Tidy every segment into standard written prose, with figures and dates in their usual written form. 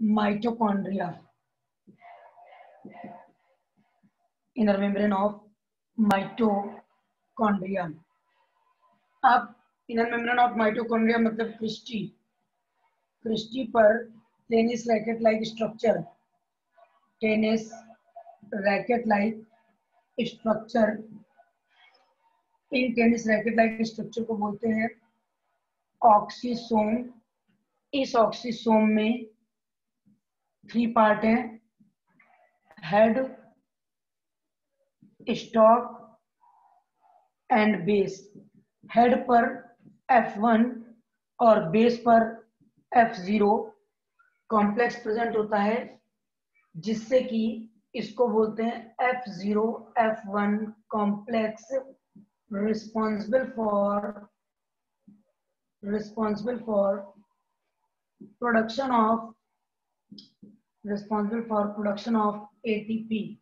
Mitochondria, inner membrane of mitochondria. अब inner membrane of mitochondria मतलब cristae पर tennis racket like structure, tennis racket like structure, इन tennis racket like structure को बोलते हैं oxysome. इस ऑक्सीसोम में 3 पार्ट हैं, head, stalk and base. Head पर F1 और बेस पर F0 कॉम्प्लेक्स प्रेजेंट होता है, जिससे कि इसको बोलते हैं F0 F1 complex, responsible for production of ATP,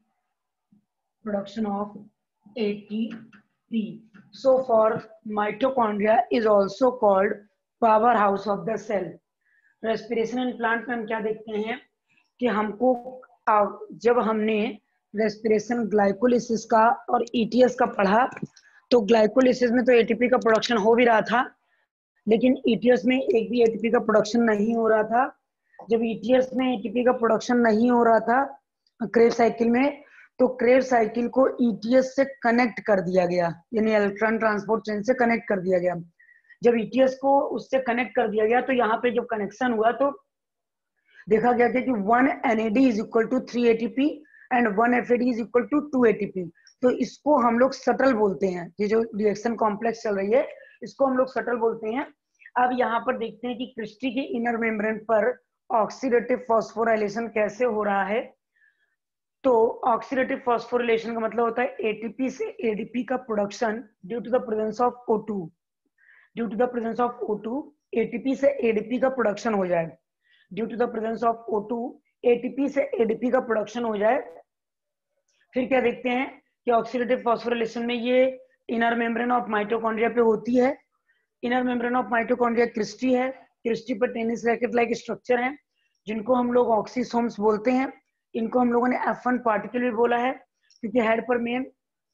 so for mitochondria is also called powerhouse of the cell। Respiration and plant में हम क्या देखते हैं कि हमको जब हमने रेस्पिरेशन ग्लाइकोलिसिस का और ETS का पढ़ा, तो ग्लाइकोलिसिस में तो ATP का प्रोडक्शन हो भी रहा था, लेकिन ETS में एक भी ATP का प्रोडक्शन नहीं हो रहा था। जब ETS में ATP का प्रोडक्शन नहीं हो रहा था क्रेब साइकिल में, तो क्रेब साइकिल को ETS से कनेक्ट कर दिया गया, यानी इलेक्ट्रॉन ट्रांसपोर्ट चेन से कनेक्ट कर दिया गया। जब ETS को उससे कनेक्ट कर दिया गया, तो यहाँ पे जब कनेक्शन हुआ तो देखा गया कि 1 NAD is equal to 3 ATP and 1 FAD is equal to 2 ATP। तो इसको हम लोग शटल बोलते हैं, ये जो रिएक्शन कॉम्प्लेक्स चल रही है इसको हम लोग शटल बोलते हैं। अब यहाँ पर देखते हैं कि क्रिस्टी के इनर मेम्ब्रेन पर ऑक्सीडेटिव फॉस्फोराइलेशन कैसे हो रहा है। तो ऑक्सीडेटिव फॉस्फोराइलेशन का मतलब होता है ATP से ADP का production due to the presence of O2। Due to the presence of O2 ATP से ADP का प्रोडक्शन हो जाए, due to the presence of O2 ATP से ADP का प्रोडक्शन हो जाए। फिर क्या देखते हैं कि ऑक्सीडेटिव फॉस्फोराइलेशन में ये इनर मेम्ब्रेन ऑफ माइटोकॉन्ड्रिया पे होती है। Inner membrane of mitochondria cristae है, क्रिस्टी पर टेनिस रैकेट लाइक स्ट्रक्चर है, जिनको हम लोग ऑक्सीसोम्स बोलते हैं। इनको हम लोगों ने F1 पार्टिकल भी बोला है, क्योंकि हेड पर मेन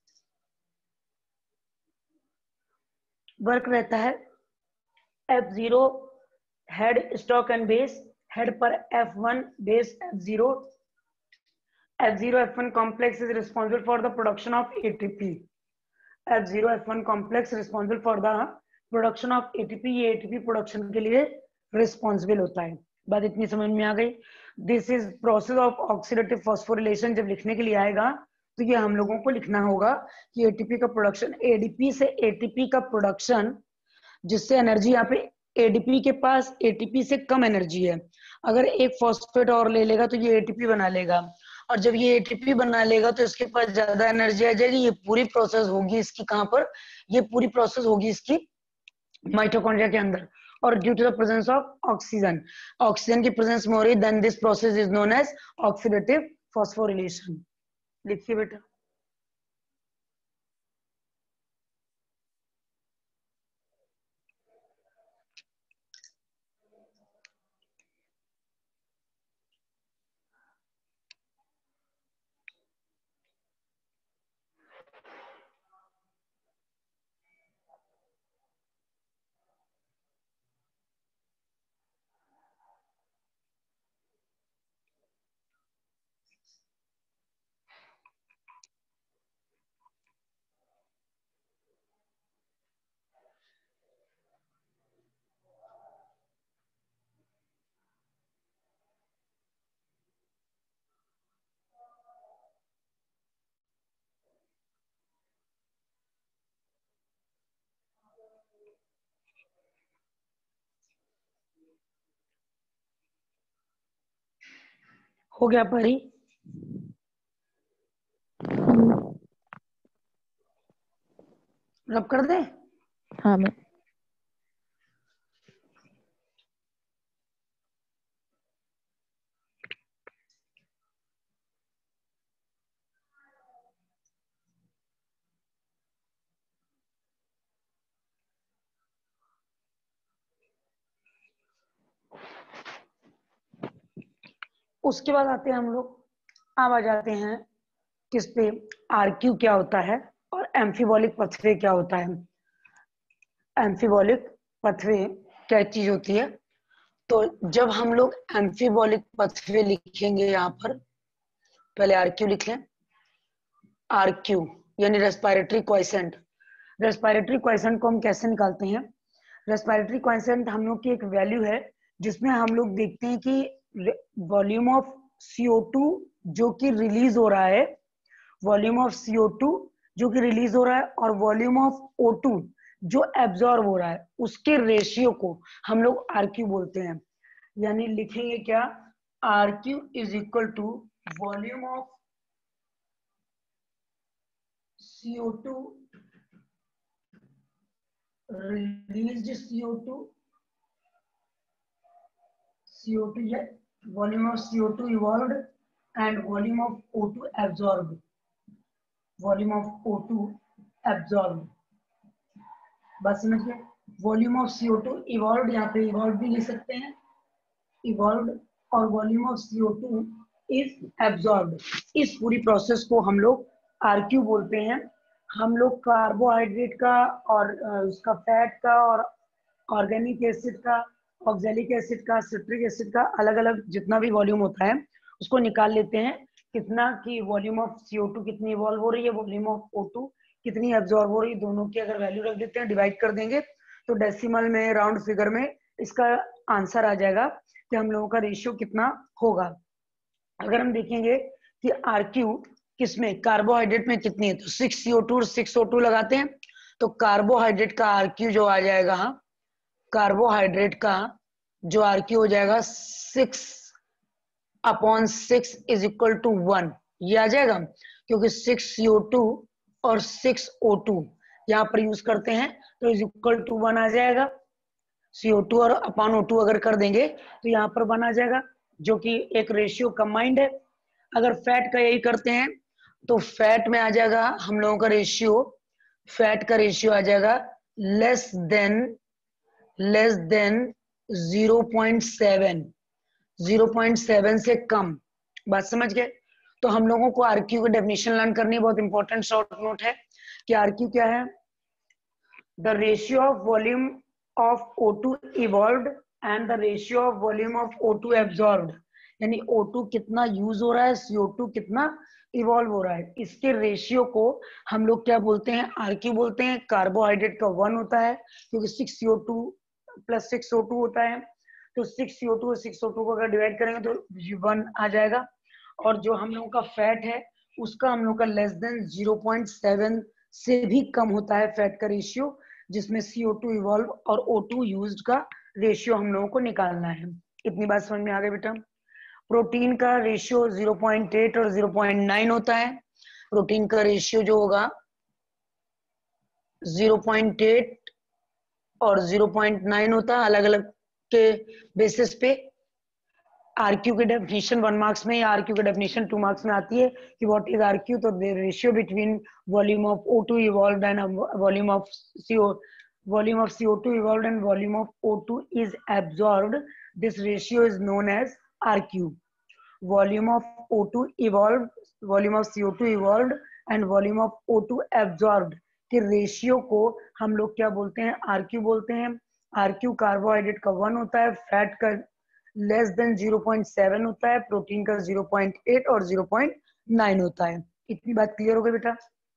वर्क रहता है F0 head, stalk and base. Head पर F1, base F0। F0 F1 complex is responsible for the production of ATP। F0 F1 complex responsible for the production of ATP। ये ATP production के लिए responsible होता है। बात इतनी समझ में आ गई। This is process of oxidative phosphorylation. जब लिखने के लिए आएगा तो ये हम लोगों को लिखना होगा कि ATP का प्रोडक्शन, ADP से ATP का प्रोडक्शन, जिससे एनर्जी यहाँ पे ADP के पास ATP से कम एनर्जी है। अगर एक फॉस्फेट और ले लेगा तो ये ATP बना लेगा, और जब ये ATP बना लेगा तो इसके पास ज्यादा एनर्जी आ जाएगी। ये पूरी प्रोसेस होगी इसकी कहाँ पर, ये पूरी प्रोसेस होगी इसकी माइटोकॉन्ड्रिया के अंदर। और due to the presence of oxygen, oxygen की प्रेजेंस में हो रही, then this process is known as oxidative phosphorylation. लिखिए बेटा। हो गया परी? रब कर दे। हाँ मैं उसके बाद आते हैं हम लोग, अब आ जाते हैं किस पे, आरक्यू क्या होता है और एम्फीबॉलिक पथवे क्या होता है। एम्फीबॉलिक पथवे क्या चीज होती है, तो जब हम लोग एम्फीबॉलिक पथवे लिखेंगे, यहाँ पर पहले आरक्यू लिख लें। आरक्यू यानी रेस्पिरेटरी क्वाइसेंट। रेस्पिरेटरी क्वाइसेंट को हम कैसे निकालते हैं, रेस्पिरेटरी क्वाइसेंट हम लोग की एक वैल्यू है जिसमें हम लोग देखते हैं कि वॉल्यूम ऑफ CO2 जो कि रिलीज हो रहा है, वॉल्यूम ऑफ CO2 जो कि रिलीज हो रहा है और वॉल्यूम ऑफ O2 जो एब्जॉर्ब हो रहा है, उसके रेशियो को हम लोग आरक्यू बोलते हैं। यानी लिखेंगे क्या, RQ is equal to volume of CO2 released CO2 या volume of CO2 evolved and volume of O2 absorbed, volume of O2 absorbed। बस समझ गए, वॉल्यूम ऑफ CO2 evolved, यहाँ पे evolved भी ले सकते हैं, evolved, और volume of CO2 is absorbed। इस पूरी प्रोसेस को हम लोग आरक्यू बोलते हैं। हम लोग कार्बोहाइड्रेट का और उसका फैट का और ऑर्गेनिक एसिड का, ऑक्सैलिक एसिड का, सिट्रिक एसिड का अलग अलग जितना भी वॉल्यूम होता है उसको निकाल लेते हैं, कितना की वॉल्यूम ऑफ CO2 कितनी इवॉल्व हो रही है, वॉल्यूम ऑफ O2 कितनी एब्जॉर्ब हो रही है, दोनों की अगर वैल्यू रख देते हैं, डिवाइड कर देंगे तो डेसिमल में, राउंड फिगर में इसका आंसर आ जाएगा कि हम लोगों का रेशियो कितना होगा। अगर हम देखेंगे कि आरक्यू किसमें, कार्बोहाइड्रेट में कितनी है, तो 6 CO2 और 6 O2 लगाते हैं, तो कार्बोहाइड्रेट का आरक्यू जो आ जाएगा, कार्बोहाइड्रेट का जो आरक्यू हो जाएगा 6/6 इज इक्वल टू 1, ये आ जाएगा, क्योंकि 6 CO2 और 6 O2 यहाँ पर यूज करते हैं, तो इज इक्वल टू 1 आ जाएगा। CO2 और अपॉन O2 अगर कर देंगे तो यहाँ पर 1 आ जाएगा, जो कि एक रेशियो कंबाइंड है। अगर फैट का यही करते हैं तो फैट में आ जाएगा हम लोगों का रेशियो, फैट का रेशियो आ जाएगा लेस देन 0.7, 0.7 से कम। बात समझ गए। तो हम लोगों को आरक्यू की डेफिनेशन लर्न करनी, बहुत इंपॉर्टेंट शॉर्ट नोट है कि आरक्यू क्या है, the ratio of volume of O2 evolved and the ratio of volume of O2 absorbed, यानी O2 कितना यूज हो रहा है, CO2 कितना इवॉल्व हो रहा है, इसके रेशियो को हम लोग क्या बोलते हैं, आरक्यू बोलते हैं। कार्बोहाइड्रेट का 1 होता है क्योंकि 6 CO2 प्लस 6 O2 होता है, तो 6 CO2 और 6 O2 को अगर डिवाइड करेंगे तो 1 आ जाएगा। और जो हम लोगों का फैट है उसका हम लोग का लेस देन 0.7 से भी कम होता है फैट का रेशियो, जिसमें CO2 इवॉल्व और O2 यूज्ड का रेशियो हम लोगों को निकालना है। इतनी बात समझ में आ गई बेटा। प्रोटीन का रेशियो 0.8 और 0.9 होता है। प्रोटीन का रेशियो जो होगा 0.8 और 0.9 होता है, अलग अलग के बेसिस पे। आरक्यू की डेफिनेशन 1 मार्क्स में या आरक्यू की डेफिनेशन 2 मार्क्स में आती है कि व्हाट इज आरक्यू, तो the ratio between volume of O2 evolved and volume of CO2 evolved and volume of O2 is absorbed, this ratio is known as RQ. Volume of O2 evolved, volume of CO2 evolved and volume of O2 absorbed के रेशियो को हम लोग क्या बोलते हैं, RQ बोलते हैं। आरक्यू कार्बोहाइड्रेट का 1 होता है, फैट का लेस देन 0.7 होता है, प्रोटीन का 0.8 और 0.9 होता है। इतनी बात क्लियर हो गई बेटा?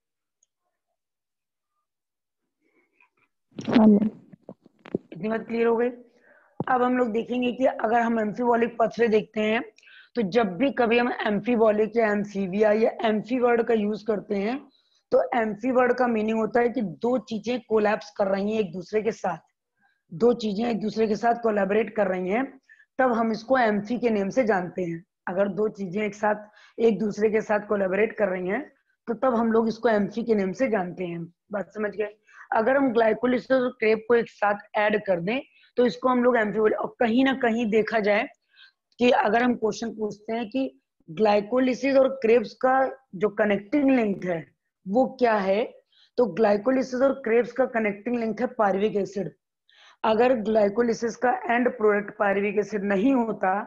इतनी बात क्लियर हो गई। अब हम लोग देखेंगे कि अगर हम एम्फीबॉलिक पथवे देखते हैं तो जब भी कभी हम एम्फीबॉलिक या एम्फीबिया या एम्फी वर्ड का यूज करते हैं तो एम्फी वर्ड का मीनिंग होता है कि दो चीजें कोलैप्स कर रही हैं एक दूसरे के साथ, दो चीजें एक दूसरे के साथ कोलैबोरेट कर रही हैं, तब हम इसको एम्फी के नेम से जानते हैं। अगर दो चीजें एक दूसरे के साथ कोलैबोरेट कर रही हैं तो तब हम लोग इसको एम्फी के नेम से जानते हैं। बात समझ गए। अगर हम ग्लाइकोलिसिस और क्रेब को एक साथ ऐड कर दें तो इसको हम लोग एम्फी, और कहीं ना कहीं देखा जाए कि अगर हम क्वेश्चन पूछते हैं कि ग्लाइकोलिसिस और क्रेब्स का जो कनेक्टिंग लिंक है वो क्या है, तो ग्लाइकोलिसिस और क्रेब्स का कनेक्टिंग लिंक है पायरुविक एसिड। अगर ग्लाइकोलिसिस का एंड प्रोडक्ट पायरुविक एसिड नहीं होता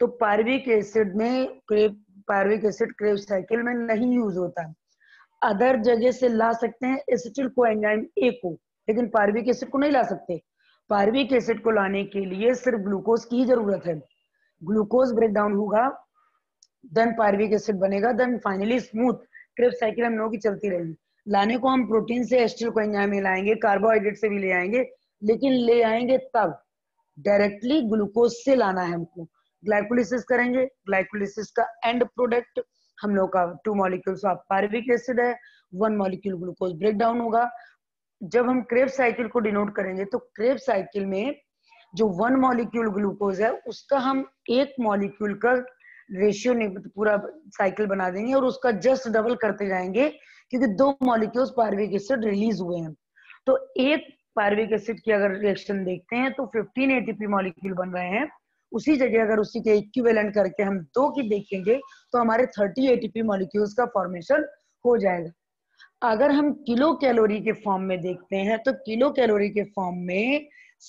तो पार्विक एसिड में पार्विक एसिड क्रेब्स साइकिल में नहीं यूज होता। अदर जगह से ला सकते हैं एसिटिल कोएंजाइम ए को, लेकिन पार्विक एसिड को नहीं ला सकते। पार्विक एसिड को लाने के लिए सिर्फ ग्लूकोज की ही जरूरत है। ग्लूकोज ब्रेक डाउन होगा, देन पार्विक एसिड बनेगा, then finally smooth Krebs cycle हम लोगों की चलती रहेगी। लाने को हम प्रोटीन से एसिटिल कोएंजाइम में लाएंगे, कार्बोहाइड्रेट से भी ले आएंगे, लेकिन ले आएंगे तब डायरेक्टली ग्लूकोज से लाना है हमको। ग्लाइकोलिसिस करेंगे, ग्लाइकोलिसिस का एंड प्रोडक्ट हम लोग का 2 मॉलिक्यूल्स ऑफ पार्विक एसिड है, 1 मॉलिक्यूल ग्लूकोज ब्रेक डाउन होगा। जब हम क्रेब्स साइकिल को डिनोट करेंगे तो क्रेब्स साइकिल में जो 1 मॉलिक्यूल ग्लूकोज है उसका हम 1 मॉलिक्यूल का रेशियो पूरा साइकिल बना देंगे और उसका जस्ट डबल करते जाएंगे, क्योंकि 2 मॉलिक्यूल्स पार्विक एसिड रिलीज हुए हैं। तो एक पार्विक एसिड की अगर रिएक्शन देखते हैं तो 15 एटीपी मॉलिक्यूल बन रहे हैं। उसी जगह अगर उसी के इक्विवेलेंट करके हम 2 की देखेंगे तो हमारे 30 एटीपी मॉलिक्यूल्स का फॉर्मेशन हो जाएगा। अगर हम किलो कैलोरी के फॉर्म में देखते हैं तो किलो कैलोरी के फॉर्म में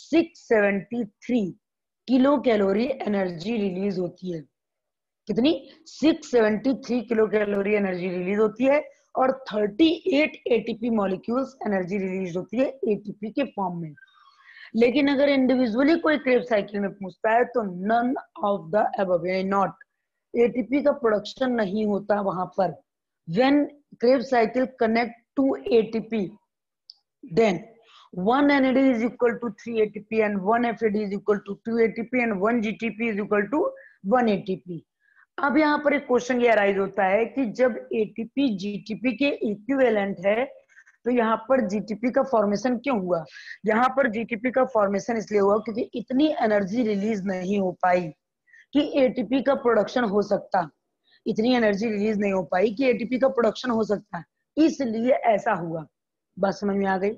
673 किलो कैलोरी एनर्जी रिलीज होती है। कितनी? 673 किलो कैलोरी एनर्जी रिलीज होती है और 38 एटीपी मॉलिक्यूल्स एनर्जी रिलीज होती है एटीपी के फॉर्म में। लेकिन अगर इंडिविजुअली कोई क्रेब साइकिल में पूछता है तो none of the above, not, ATP का प्रोडक्शन नहीं होता वहां पर। When Krebs cycle connect to ATP, then 1 NAD is equal to 3 ATP and 1 FAD is equal to 2 ATP and 1 GTP is equal to 1 ATP। अब यहाँ पर एक question ये अराइज होता है कि जब ATP GTP के इक्विवेलेंट है तो यहाँ पर GTP का फॉर्मेशन क्यों हुआ? यहाँ पर GTP का फॉर्मेशन इसलिए हुआ क्योंकि इतनी एनर्जी रिलीज नहीं हो पाई कि ATP का प्रोडक्शन हो सकता। इतनी एनर्जी रिलीज नहीं हो पाई कि एटीपी का प्रोडक्शन हो सकता है, इसलिए ऐसा हुआ। बात समझ में आ गई?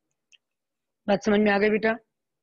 बात समझ में आ गई बेटा?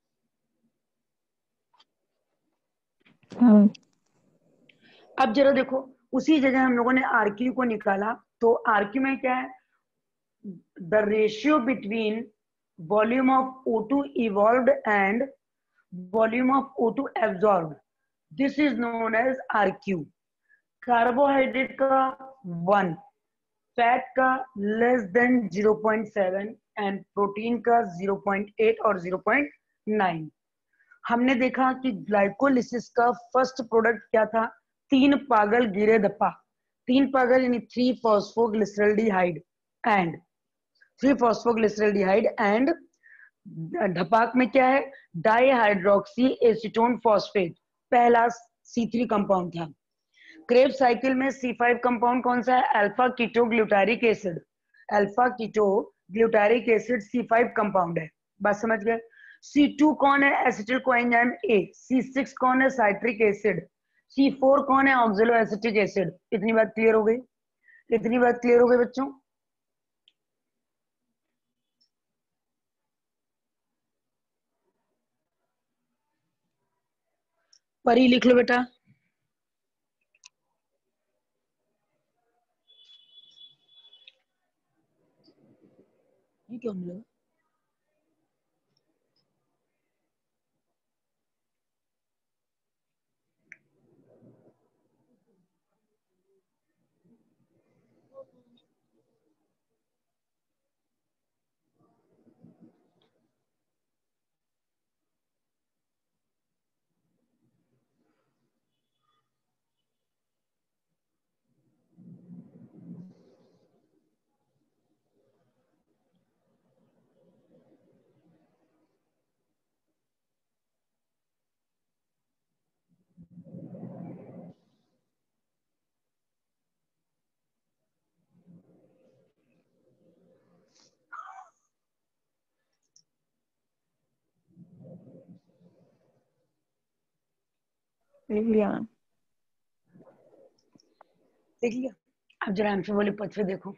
अब जरा देखो, उसी जगह हम लोगों ने आरक्यू को निकाला, तो आरक्यू में क्या है? The ratio between volume of O2 evolved and volume of O2 absorbed, this is known as RQ. Carbohydrate का 1, फैट का लेस देन 0.7 एंड प्रोटीन का 0.8 और 0.9। हमने देखा कि ग्लाइकोलिसिस का फर्स्ट प्रोडक्ट क्या था? 3 पागल गिरे दपा, 3 पागल यानी 3 फॉस्फोग्लिसरल्डिहाइड एंड 3 फॉस्फोग्लिसरल्डिहाइड एंड ढपाक में क्या है? डाईहाइड्रोक्सी एसीटोन फॉस्फेट, पहला C3 कंपाउंड था। क्रेब साइकिल में C5 कंपाउंड कौन सा है? Alpha keto glutaric acid. Alpha keto glutaric acid C5 compound है। बात समझ गए? C2 कौन है? एसिटिल कोएंजाइम ए। C6 कौन है? Citric acid. C4 कौन है? Oxalo acetic acid. इतनी बात क्लियर हो गई? इतनी बात क्लियर हो गई बच्चों? परी लिख लो बेटा। ये क्यों मिला? देख लिया। देख लिया? अब जरा आंसर वाले पद पे देखो।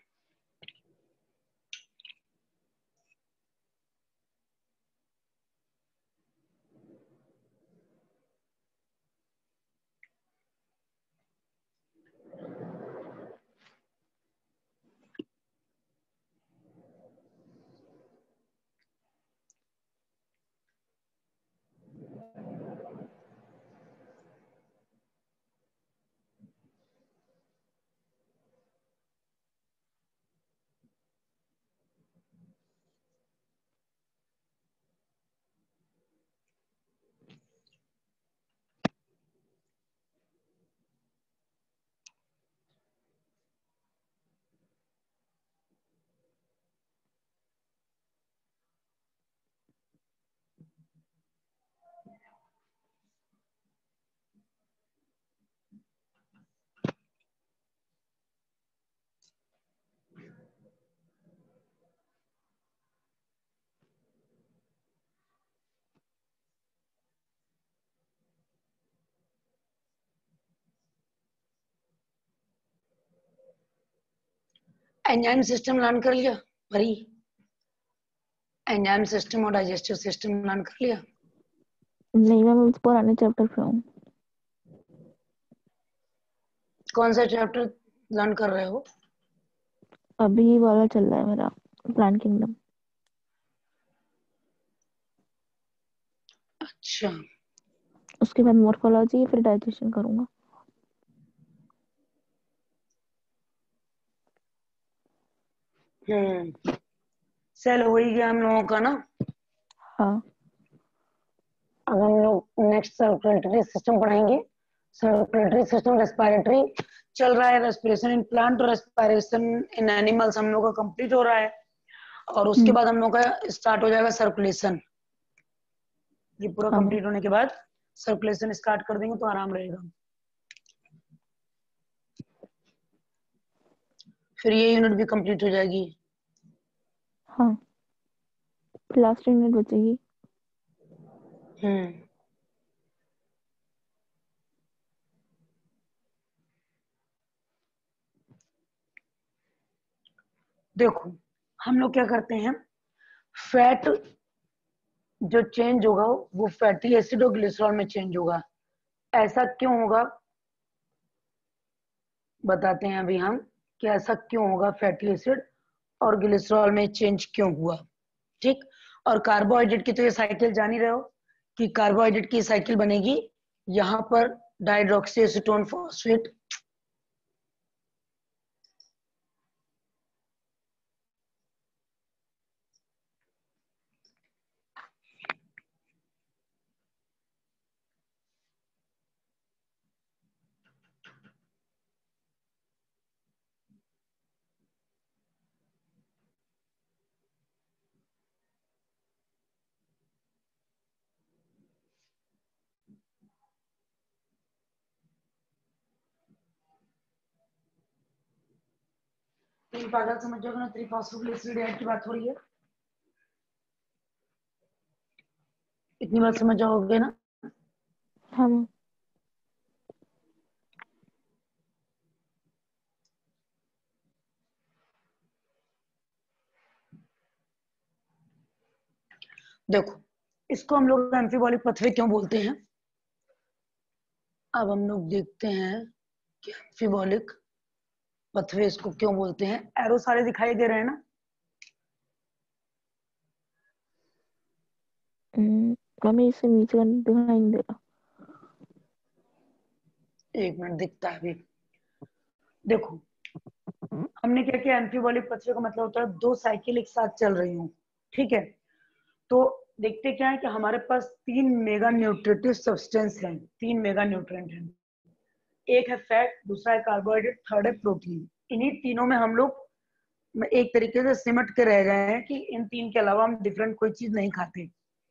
एंजाइम सिस्टम लर्न कर लिया परी? एंजाइम सिस्टम और डाइजेस्टिव सिस्टम लर्न कर लिया? नहीं मैम, मैं पुराने चैप्टर पे हूँ। कौन सा चैप्टर लर्न कर रहे हो? अभी वाला चल रहा है मेरा, प्लांट किंगडम। अच्छा। उसके बाद मॉर्फोलॉजी, फिर डाइजेशन करूंगा। सेल हो ही गया हम लोगों का ना। हाँ। अब हम लोग नेक्स्ट सर्कुलेटरी सिस्टम पढ़ेंगे। सर्कुलेटरी सिस्टम रेस्पिरेटरी चल रहा है, रेस्पिरेशन इन प्लांट और रेस्पिरेशन इन एनिमल्स हम लोग का कंप्लीट हो रहा है। और उसके हम्म। बाद हम लोग का स्टार्ट हो जाएगा सर्कुलेशन। ये पूरा हाँ मैम। कंप्लीट होने के बाद सर्कुलेशन स्टार्ट कर देंगे तो आराम रहेगा। फिर ये यूनिट भी कंप्लीट हो जाएगी। हाँ, फिर लास्ट यूनिट बचेगी। हम्म। देखो हम लोग क्या करते हैं, फैट जो चेंज होगा वो फैटी एसिड और ग्लिसरॉल में चेंज होगा। ऐसा क्यों होगा बताते हैं अभी हम, कि ऐसा क्यों होगा, फैटी एसिड और ग्लिसरॉल में चेंज क्यों हुआ। ठीक। और कार्बोहाइड्रेट की तो ये साइकिल जान ही रहे हो कि कार्बोहाइड्रेट की साइकिल बनेगी यहाँ पर डाइड्रोक्सी एसीटोन फॉस्फेट। तीन पागल समझ जाओगे ना, त्रिफॉस्फोग्लिसरीडेट की बात हो रही है, इतनी बात समझ जाओगे ना। हाँ मैम। देखो इसको हम लोग एम्फिबॉलिक पथवे क्यों बोलते हैं। अब हम लोग देखते हैं कि एम्फिबॉलिक पथवे इसको क्यों बोलते हैं। एरो सारे दिखाई दे रहे हैं ना। मम्मी इसे नीचे करने दिखाई नहीं दे रहा। एक मिनट दिखता है अभी। देखो हमने क्या किया, एम्फिबॉलिक पथवे का मतलब होता है दो साइकिल एक साथ चल रही हूँ। ठीक है। तो देखते क्या है कि हमारे पास तीन मेगा न्यूट्रिटिव सब्सटेंस हैं, तीन मेगा न्यूट्रिएंट हैं। एक है फैट, दूसरा है कार्बोहाइड्रेट, थर्ड है प्रोटीन। इन्हीं तीनों में हम लोग एक तरीके से सिमट के रह गए हैं कि इन तीन के अलावा हम डिफरेंट कोई चीज नहीं खाते।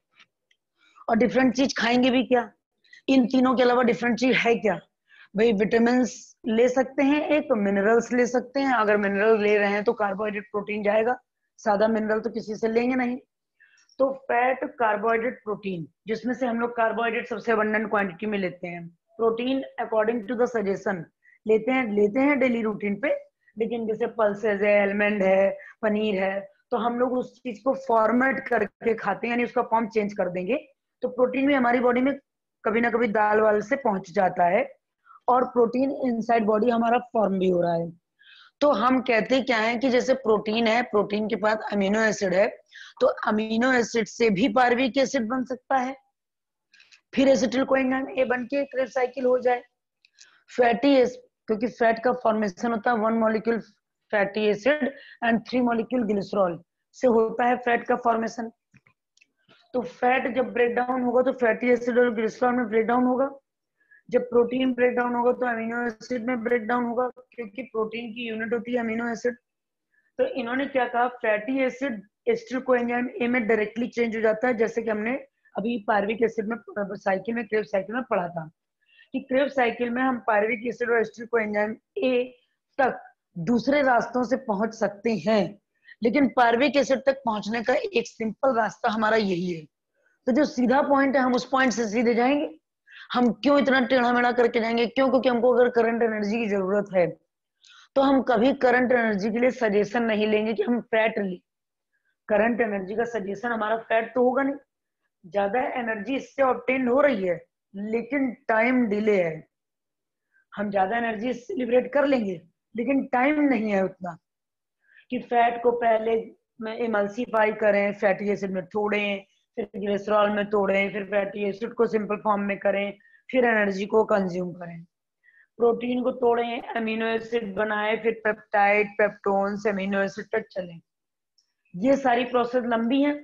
और डिफरेंट चीज खाएंगे भी क्या, इन तीनों के अलावा डिफरेंट चीज है क्या। भाई विटामिन ले सकते हैं, एक मिनरल्स ले सकते हैं। अगर मिनरल ले रहे हैं तो कार्बोहाइड्रेट प्रोटीन जाएगा, सादा मिनरल तो किसी से लेंगे नहीं। तो फैट कार्बोहाइड्रेट प्रोटीन, जिसमें से हम लोग कार्बोहाइड्रेट सबसे अबंडेंट क्वांटिटी में लेते हैं। Protein according to the suggestion लेते हैं डेली रूटीन पे। लेकिन जैसे पल्सेज है, एलमंड है, पनीर है, तो हम लोग उस चीज को फॉर्मेट करके खाते हैं, यानी उसका फॉर्म चेंज कर देंगे। तो प्रोटीन भी हमारी बॉडी में कभी ना कभी दाल वाल से पहुंच जाता है, और प्रोटीन इनसाइड बॉडी हमारा फॉर्म भी हो रहा है। तो हम कहते क्या है कि जैसे प्रोटीन है, प्रोटीन के पास अमीनो एसिड है, तो अमीनो एसिड से भी पार्विक एसिड बन सकता है, फिर एसिटिल कोएंजाइम ए बन के क्रेब साइकिल हो जाए। फैटी एसिड, क्योंकि फैट का फॉर्मेशन होता है one molecule fatty acid and three molecule glycerol से होता है फैट का फॉर्मेशन। तो फैट जब ब्रेक डाउन होगा तो फैटी एसिड और ग्लिसरॉल में ब्रेक डाउन होगा। जब प्रोटीन ब्रेक डाउन होगा तो अमीनो एसिड में ब्रेक डाउन होगा, क्योंकि प्रोटीन की यूनिट होती है अमीनो एसिड। तो इन्होंने क्या कहा, fatty acid acetyl coenzyme A में डायरेक्टली चेंज हो जाता है, जैसे कि हमने अभी पार्विक एसिड में साइकिल में क्रेब साइकिल में पढ़ा था कि क्रेब साइकिल में हम पार्विक एसिड और एसिटिल कोएंजाइम ए तक दूसरे रास्तों से पहुंच सकते हैं, लेकिन पार्विक एसिड तक पहुंचने का एक सिंपल रास्ता हमारा यही है। तो जो सीधा पॉइंट है हम उस पॉइंट से सीधे जाएंगे। हम क्यों इतना टेढ़ा मेढ़ा करके जाएंगे, क्यों, क्योंकि हमको अगर करंट एनर्जी की जरूरत है तो हम कभी करंट एनर्जी के लिए सजेशन नहीं लेंगे कि हम फैट लें। करंट एनर्जी का सजेशन हमारा फैट तो होगा नहीं, ज्यादा एनर्जी इससे ऑब्टेन हो रही है लेकिन टाइम डिले है। हम ज्यादा एनर्जी लिबरेट कर लेंगे लेकिन टाइम नहीं है उतना कि फैट को पहले में इमल्सीफाई करें, फैटी एसिड में तोड़ें, फिर ग्लिसरॉल में तोड़ें, फिर फैटी एसिड को सिंपल फॉर्म में करें, फिर एनर्जी को कंज्यूम करें। प्रोटीन को तोड़ें, अमीनो एसिड बनाए, फिर पेप्टाइड, पेप्टोन्स, अमीनो एसिड तक चलें। ये सारी प्रोसेस लंबी है।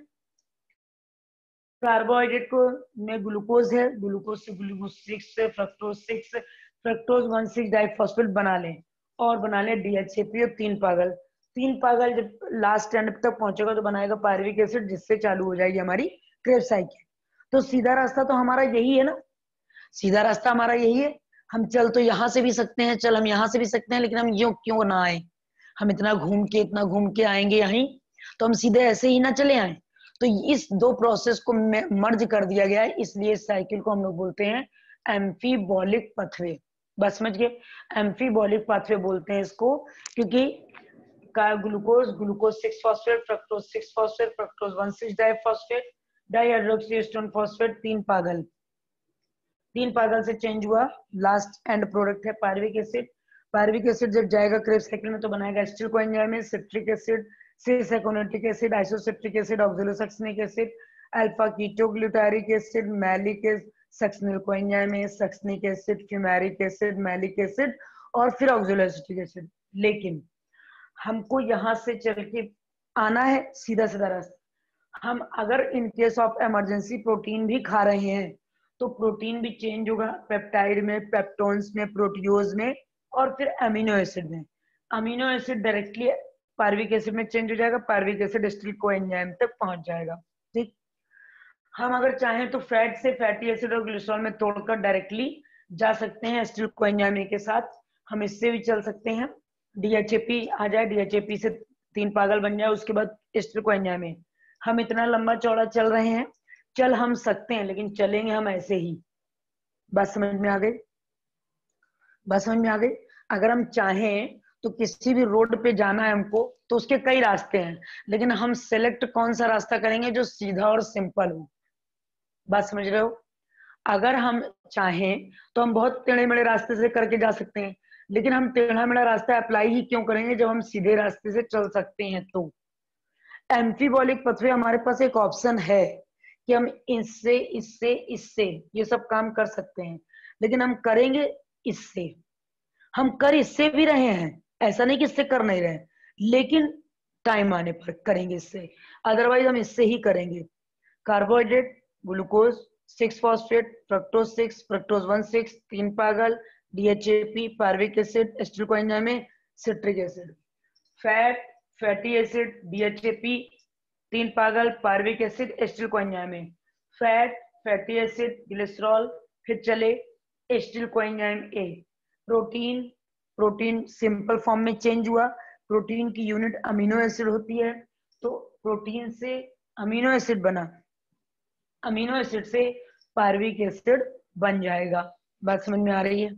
कार्बोहाइड्रेट को में ग्लूकोज है, ग्लूकोज से ग्लूकोज 6 से फ्रक्टोज 6, फ्रक्टोज 1,6 डाइफॉस्फेट बना लें और बना लें DHAP और 3 पागल। 3 पागल जब लास्ट एंड तक पहुंचेगा तो बनाएगा पायरुविक एसिड, जिससे चालू हो जाएगी हमारी क्रेब्स साइकिल। तो सीधा रास्ता तो हमारा यही है ना, सीधा रास्ता हमारा यही है। हम चल तो यहाँ से भी सकते हैं, चल हम यहाँ से भी सकते हैं, लेकिन हम यूं क्यों ना आए, हम इतना घूम के आएंगे यहीं, तो हम सीधे ऐसे ही ना चले आए। तो इस दो प्रोसेस को मर्ज कर दिया गया है, इसलिए इस साइकिल को हम लोग बोलते हैं एम्फीबॉलिक पाथवे। बस समझ गए, एम्फीबॉलिक पाथवे बोलते हैं इसको, क्योंकि glucose glucose 6 phosphate, fructose 6 phosphate, fructose 1,6 diphosphate, dihydroxy phosphate, 3 पागल। 3 पागल से चेंज हुआ, लास्ट एंड प्रोडक्ट है पायरुविक एसिड। पायरुविक एसिड जब जाएगा क्रेब्स साइकिल में तो बनाएगा एसिटिल कोएंजाइम में citric acid, cis aconitic acid, isocitric acid, oxalosuccinic acid, alpha ketoglutaric acid, malic acid, succinyl coenzyme में succinic acid, fumaric acid, malic acid और फिर ऑक्सैलोएसिटिक एसिड। लेकिन हमको यहाँ से चल के आना है सीधा सीधा रास्ता। हम अगर in case of emergency protein भी खा रहे हैं तो प्रोटीन भी चेंज होगा पेप्टाइड में, पेप्टोन्स में, प्रोटियोज में और फिर अमीनो एसिड में। Amino acid directly pyruvic acid में चेंज हो जाएगा, पायरुविक एसिड एसिटिल कोएंजाइम तक पहुंच जाएगा। ठीक, हम अगर चाहें तो फैट से फैटी एसिड और ग्लिसरॉल में तोड़कर डायरेक्टली जा सकते हैं एसिटिल कोएंजाइम के साथ। हम इससे भी चल सकते हैं, DHAP आ जाए, DHAP से 3 पागल बन जाए, उसके बाद एसिटिल कोएंजाइम में। हम इतना लंबा चौड़ा चल रहे हैं, चल हम सकते हैं, लेकिन चलेंगे हम ऐसे ही। बात समझ में आ गई, बात समझ में आ गई। अगर हम चाहें तो किसी भी रोड पे जाना है हमको तो उसके कई रास्ते हैं, लेकिन हम सेलेक्ट कौन सा रास्ता करेंगे जो सीधा और सिंपल हो। बात समझ रहे हो। अगर हम चाहें तो हम बहुत टेढ़े मेढ़े रास्ते से करके जा सकते हैं, लेकिन हम टेढ़ा मेढ़ा रास्ता अप्लाई ही क्यों करेंगे जब हम सीधे रास्ते से चल सकते हैं। तो एम्फीबॉलिक पथवे हमारे पास एक ऑप्शन है कि हम इससे इससे इससे ये सब काम कर सकते हैं, लेकिन हम करेंगे इससे। हम कर इससे भी रहे हैं, ऐसा नहीं कि इससे कर नहीं रहे, लेकिन टाइम आने पर करेंगे इससे, अदरवाइज हम इससे ही करेंगे। Carbohydrate glucose 6 phosphate, fructose 6, fructose 1,6, 3 पागल, DHAP, pyruvic acid, acetyl coenzyme में citric acid. Fat, fatty acid, DHAP, 3 पागल, पायरुविक एसिड, एसिटिल कोएंजाइम में। फैट, फैटी एसिड, ग्लिसरॉल, फिर चले acetyl coenzyme A. Protein, protein simple form में change हुआ, protein की unit amino acid होती है, तो प्रोटीन से अमीनो एसिड बना, अमीनो एसिड से पायरुविक एसिड बन जाएगा। बात समझ में आ रही है।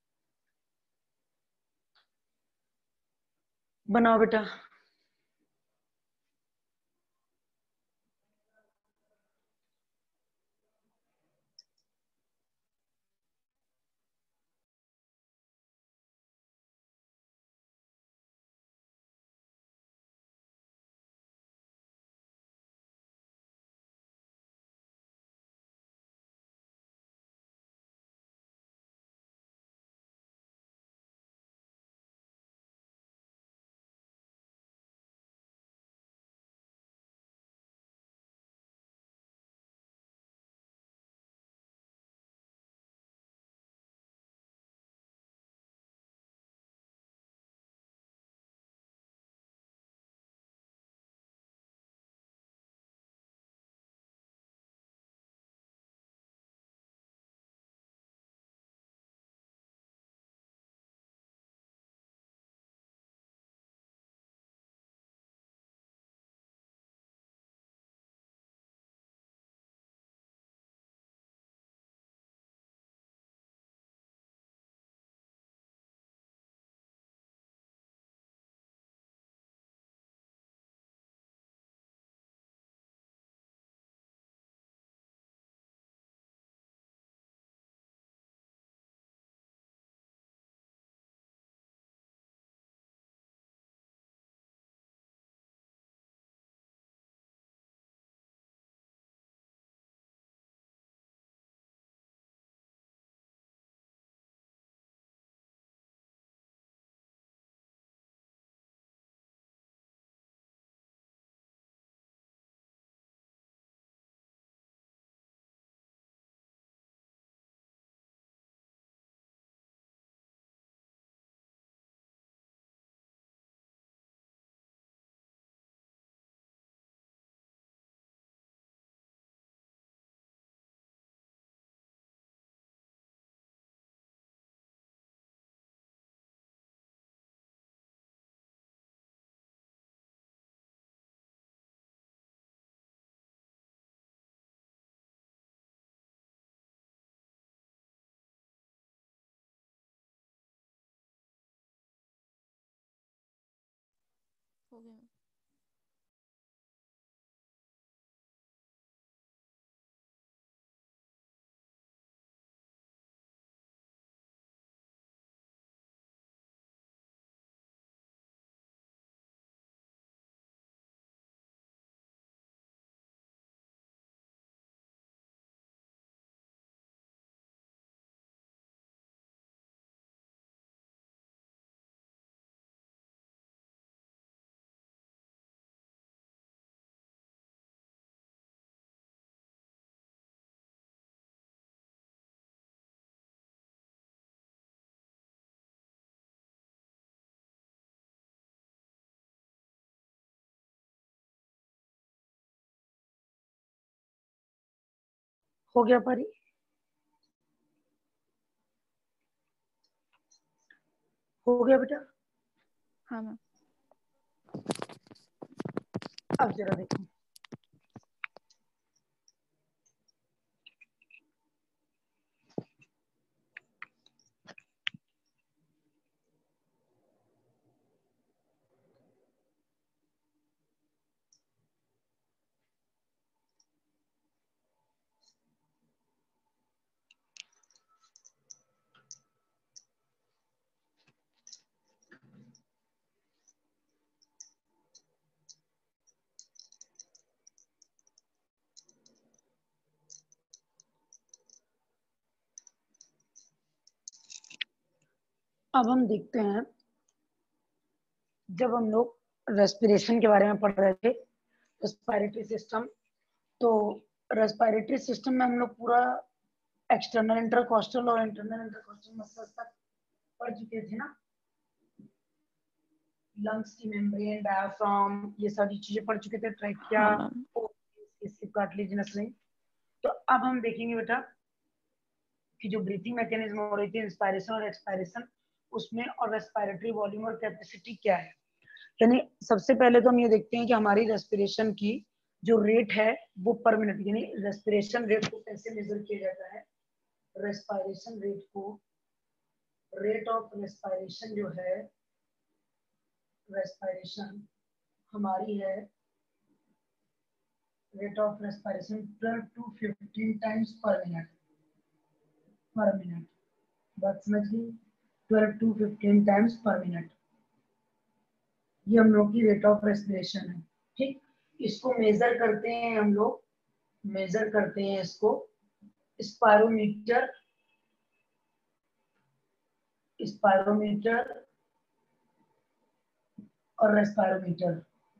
बनाओ बेटा। हो गया। हो गया परी? हो गया बेटा? हाँ मैम। अब जरा देखो, अब हम देखते हैं, जब हम लोग रेस्पिरेशन के बारे में पढ़ रहे थे, रेस्पिरेटरी सिस्टम, तो रेस्पिरेटरी सिस्टम में हम लोग पूरा एक्सटर्नल इंटरकॉस्टल और इंटरनल इंटरकॉस्टल मसल्स तक पढ़ चुके थे ना। लंग्स की मेम्ब्रेन, डायफ्राम, ये सारी चीजें पढ़ चुके थे, ट्रैकिया, हाँ मैम। Cartilaginous ring. तो अब हम देखेंगे बेटा कि जो ब्रीथिंग मैकेनिज्म हो रही थी, इंस्पायरेशन और एक्सपायरेशन, उसमें और रेस्पिरेटरी वॉल्यूम और कैपेसिटी क्या है। यानी सबसे पहले तो हम ये देखते हैं कि हमारी रेस्पिरेशन की जो रेट है वो पर मिनट, यानी रेस्पिरेशन रेट को कैसे मेजर किया जाता है। रेस्पिरेशन रेट को, रेट ऑफ रेस्पिरेशन जो है, रेस्पिरेशन हमारी है, rate of respiration 12 to 15 times per minute, per minute. बात समझ गई? 12 to 15 टाइम्स पर मिनट, ये हम लोग की रेट ऑफ रेस्पिरेशन है। ठीक, इसको मेजर करते हैं हम लोग, मेजर करते हैं इसको स्पायरोमीटर, स्पायरोमीटर और रेस्पायरोमीटर,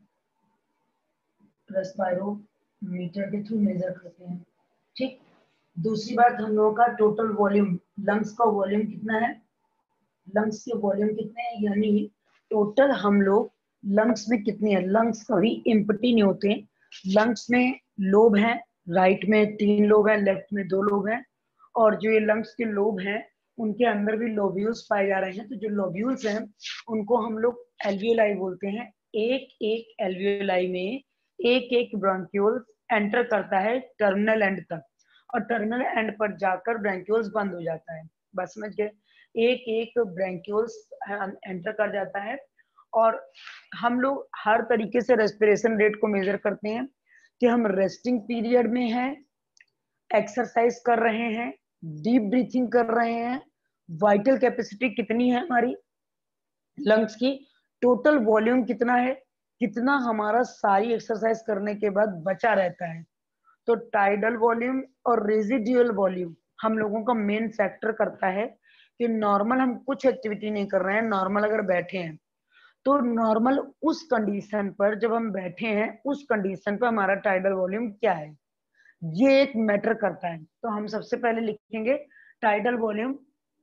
रेस्पायरोमीटर के थ्रू मेजर करते हैं। ठीक, दूसरी बात, हम लोगों का टोटल वॉल्यूम, लंग्स का वॉल्यूम कितना है, लंग्स के वॉल्यूम कितने हैं, यानी टोटल हम लोग लंग्स में कितने हैं। लंग्स कभी एम्प्टी नहीं होते, लंग्स में लोब हैं, राइट में 3 लोब हैं, लेफ्ट में 2 लोब हैं, और जो ये लंग्स के लोब हैं उनके अंदर भी लोब्यूल्स पाए जा रहे हैं। तो जो लोब्यूल्स हैं उनको हम लोग एल्वियोलाई बोलते हैं। एक एक एल्वियोलाई में एक एक ब्रोंक्यूल्स एंटर करता है टर्मिनल एंड तक, और टर्मिनल एंड पर जाकर ब्रोंक्यूल्स बंद हो जाता है। बस समझ गए? एक एक ब्रोंक्यूल्स एंटर कर जाता है। और हम लोग हर तरीके से रेस्पिरेशन रेट को मेजर करते हैं कि हम रेस्टिंग पीरियड में हैं, एक्सरसाइज कर रहे हैं, डीप ब्रीथिंग कर रहे हैं, वाइटल कैपेसिटी कितनी है हमारी लंग्स की, टोटल वॉल्यूम कितना है, कितना हमारा सारी एक्सरसाइज करने के बाद बचा रहता है। तो टाइडल वॉल्यूम और रेजिडुअल वॉल्यूम हम लोगों का मेन फैक्टर करता है कि नॉर्मल हम कुछ एक्टिविटी नहीं कर रहे हैं, नॉर्मल अगर बैठे हैं तो नॉर्मल उस कंडीशन पर, जब हम बैठे हैं उस कंडीशन पर हमारा टाइडल वॉल्यूम क्या है, ये एक मैटर करता है। तो हम सबसे पहले लिखेंगे tidal volume,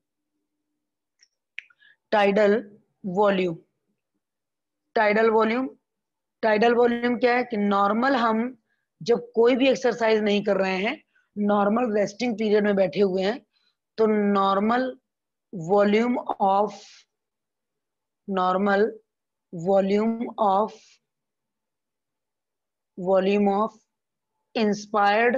tidal volume, tidal volume. Tidal volume क्या है कि नॉर्मल हम जब कोई भी एक्सरसाइज नहीं कर रहे हैं, नॉर्मल रेस्टिंग पीरियड में बैठे हुए हैं, तो normal volume of, normal volume of, volume of inspired,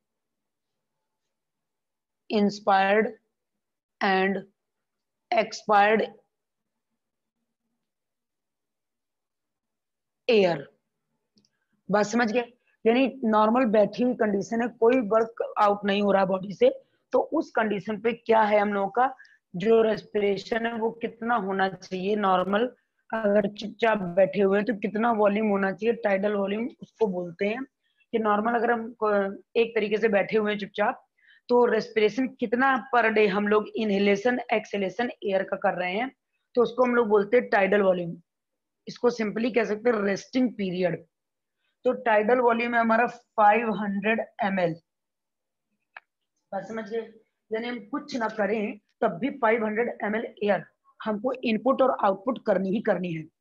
inspired and expired air. बस समझ गए? यानी नॉर्मल बैठी हुई कंडीशन है, कोई वर्क आउट नहीं हो रहा बॉडी से, तो उस कंडीशन पे क्या है हम लोगों का जो रेस्पिरेशन है वो कितना होना चाहिए नॉर्मल। अगर चुपचाप बैठे हुए हैं तो कितना वॉल्यूम होना चाहिए, टाइडल वॉल्यूम उसको बोलते हैं। कि नॉर्मल अगर हम एक तरीके से बैठे हुए हैं चुपचाप, तो रेस्पिरेशन कितना पर डे हम लोग इनहेलेशन एक्सहेलेशन एयर का कर रहे हैं, तो उसको हम लोग बोलते हैं टाइडल वॉल्यूम। इसको सिंपली कह सकते हैं रेस्टिंग पीरियड। तो टाइडल वॉल्यूम है हमारा 500 ml। बात समझ गए? यानी हम कुछ ना करें तब भी 500 ml एयर हमको इनपुट और आउटपुट करनी ही करनी है।